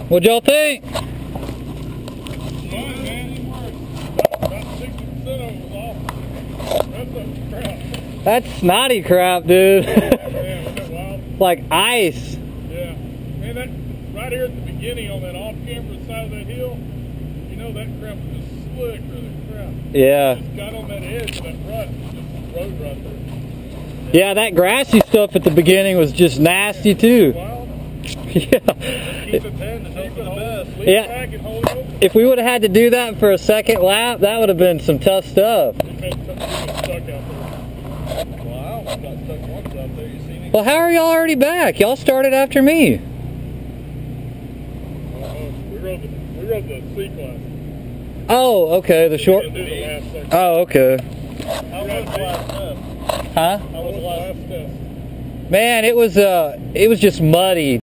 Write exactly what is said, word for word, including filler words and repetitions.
What'd y'all think? That's snotty crap, dude. Like ice. Yeah. Man, that right here at the beginning on that off-camera side of that hill, you know that crap was just slick for the crap. Yeah. It just got on that edge of that rut, just road right there. Yeah, that grassy stuff at the beginning was just nasty too. Wild. Yeah. Keep it there and hope for the best. Lean Yeah. back and hold it. If we would have had to do that for a second lap, that would have been some tough stuff. We've been stuck out there. Well, I almost got stuck once out there. You seen it? Well, how are y'all already back? Y'all started after me. Uh, we rode the we rode the C class. Oh, okay, the short. We didn't do the last section. Oh, okay. How was the last step? Huh? How was the last step? Man, it was uh, it was just muddy.